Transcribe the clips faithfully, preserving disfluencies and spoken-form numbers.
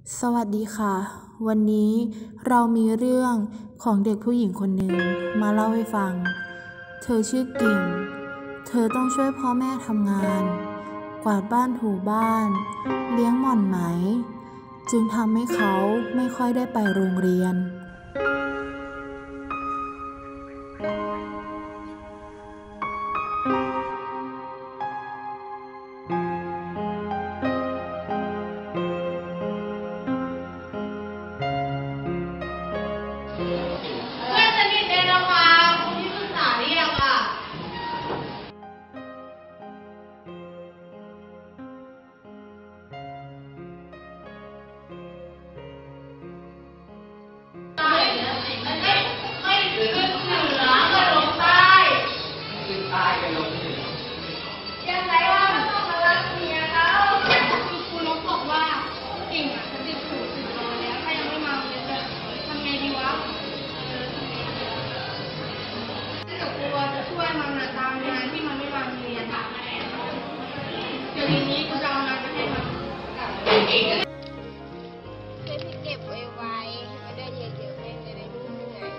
สวัสดีค่ะวันนี้เรามีเรื่องของเด็กผู้หญิงคนหนึ่งมาเล่าให้ฟังเธอชื่อกิ่งเธอต้องช่วยพ่อแม่ทำงานกวาดบ้านถูบ้านเลี้ยงหม่อนไหมจึงทำให้เขาไม่ค่อยได้ไปโรงเรียนทีนี้กูจะเอางานไปให้มันช่วยพี่เก็บไว้ไว้ไม่ได้เยอะๆแม่งจะได้ไม่เหนื่อย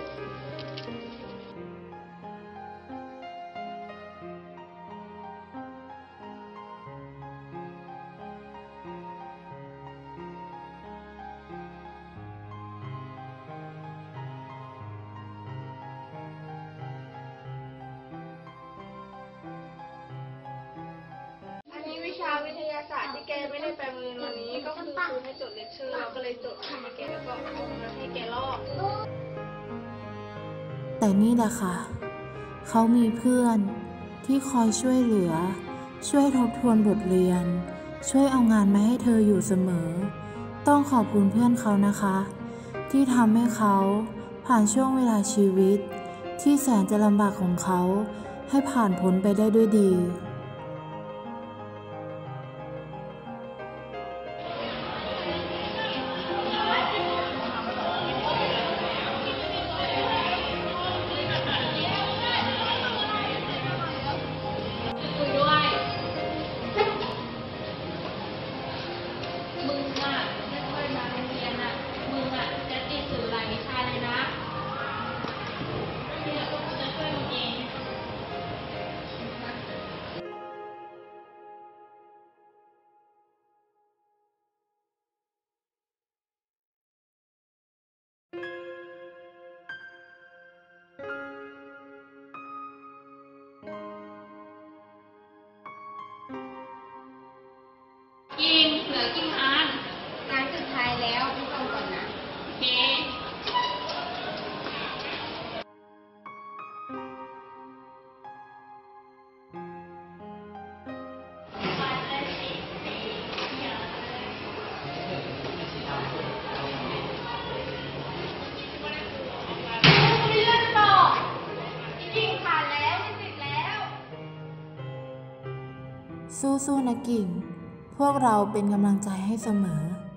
วิชาวิทยาศาสตร์ที่แกไม่ได้ไปโรงเรียนวันนี้ก็คือครูให้จดเลคเชอร์เราก็เลยจดให้แกแล้วก็เอามาให้แกลอกแต่นี่แหละค่ะเขามีเพื่อนที่คอยช่วยเหลือช่วยทบทวนบทเรียนช่วยเอางานมาให้เธออยู่เสมอต้องขอบคุณเพื่อนเขานะคะที่ทำให้เขาผ่านช่วงเวลาชีวิตที่แสนจะลำบากของเขาให้ผ่านพ้นไปได้ด้วยดีกินเหลือกินทานงานสุดท้ายแล้วพี่ฟังก่อนนะเบ๊สู้ๆนะกิ่งพวกเราเป็นกำลังใจให้เสมอ